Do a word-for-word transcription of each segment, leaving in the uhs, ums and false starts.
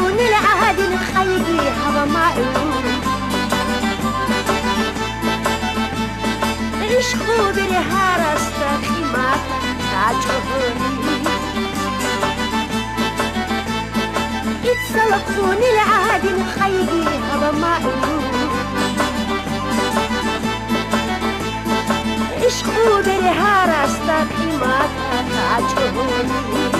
خون العهد الخيري هوا معروف عشقو بری هر است خیمت تجهونی اتصل خون العهد الخيري هوا معروف عشقو بری هر است خیمت تجهونی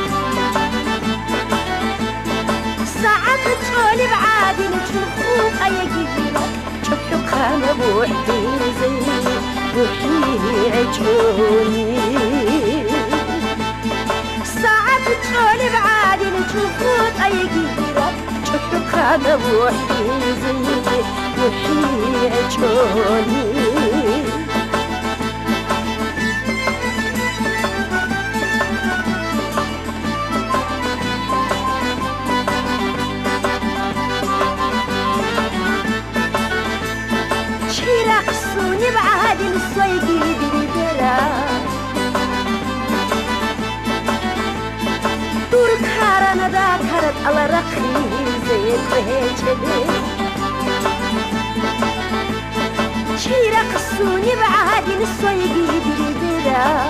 ساعت طالب عادل تشوف ايجيلك تشوف خانه بوحدي زي وحي عجوني ساعت طالب عادل تشوف ايجيلك تشوف خانه بوحدي زي وحي عجوني رقصوني بعهد الصيدي بالبرا دور كارنا ذاكرت على رقي زي كهجلي شي رقصوني بعهد الصيدي بالبرا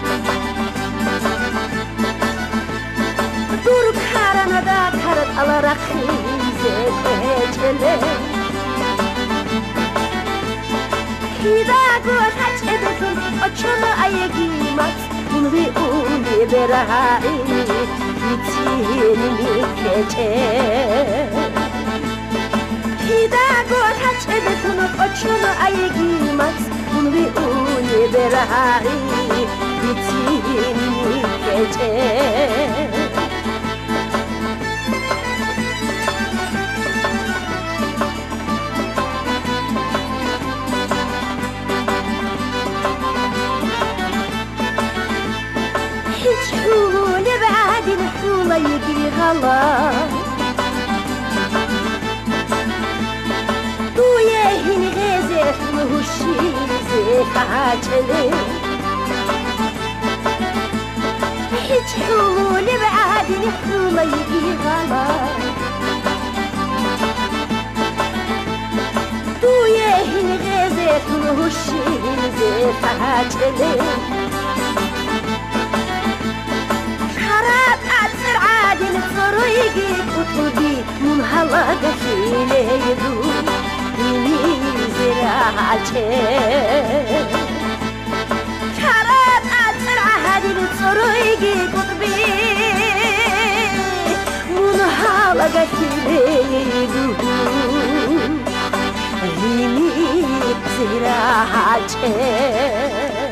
دور كارنا ذاكرت على رقي زي كهجلي Hidago taç edesin açını ayagimat Bunu uni berahai Bitinimi gece Hidago taç edesin açını ayagimat Bunu uni berahai Bitinimi gece حول بعد الحولة يجري غلا وياهن غازف مهوشي زي عجلي حول بعد الحولة يجري غلا وياهن غازف مهوشي زي عجلي طريقي قطبي من هلاك في ليدو إني زراعتي كرات أسرع هذه طريقي قطبي من هلاك في ليدو إني زراعتي